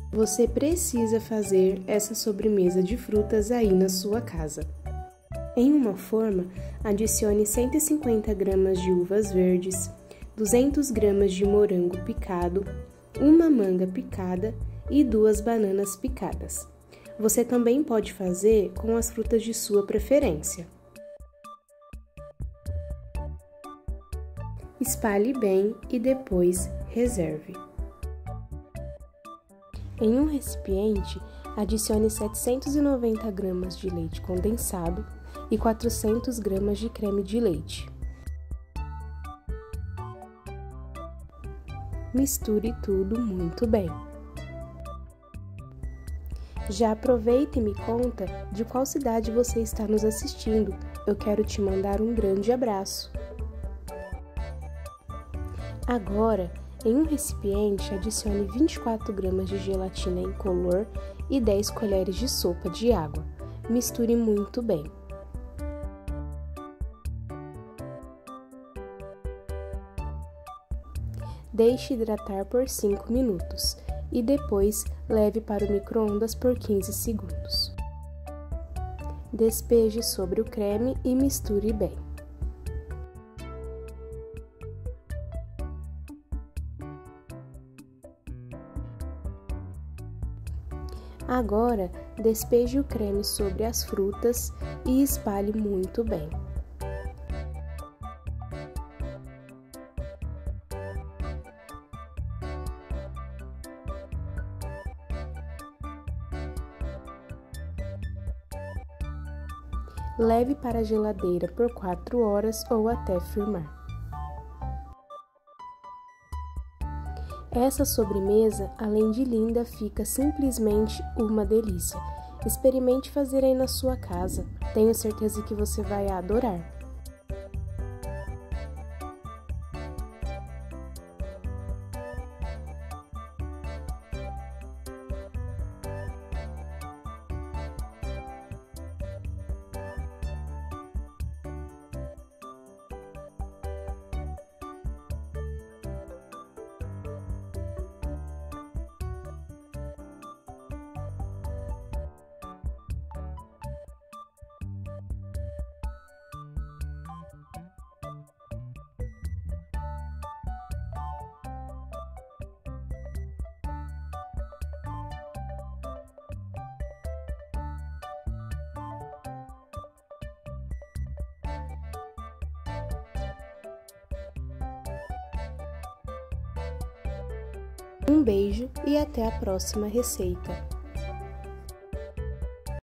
Você precisa fazer essa sobremesa de frutas aí na sua casa. Em uma forma, adicione 150 gramas de uvas verdes, 200 gramas de morango picado, uma manga picada e 2 bananas picadas. Você também pode fazer com as frutas de sua preferência. Espalhe bem e depois reserve. Em um recipiente, adicione 790 gramas de leite condensado e 400 gramas de creme de leite. Misture tudo muito bem. Já aproveita e me conta de qual cidade você está nos assistindo. Eu quero te mandar um grande abraço. Agora, em um recipiente, adicione 24 gramas de gelatina incolor e 10 colheres de sopa de água. Misture muito bem. Deixe hidratar por 5 minutos e depois leve para o micro-ondas por 15 segundos. Despeje sobre o creme e misture bem. Agora, despeje o creme sobre as frutas e espalhe muito bem. Leve para a geladeira por 4 horas ou até firmar. Essa sobremesa, além de linda, fica simplesmente uma delícia. Experimente fazer aí na sua casa. Tenho certeza que você vai adorar. Um beijo e até a próxima receita!